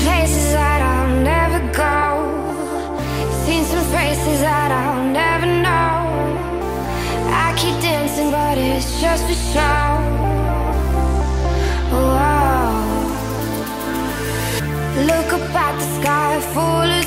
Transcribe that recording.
places that I'll never go, seen some faces that I'll never know. I keep dancing but it's just for show. Whoa. Look up at the sky full of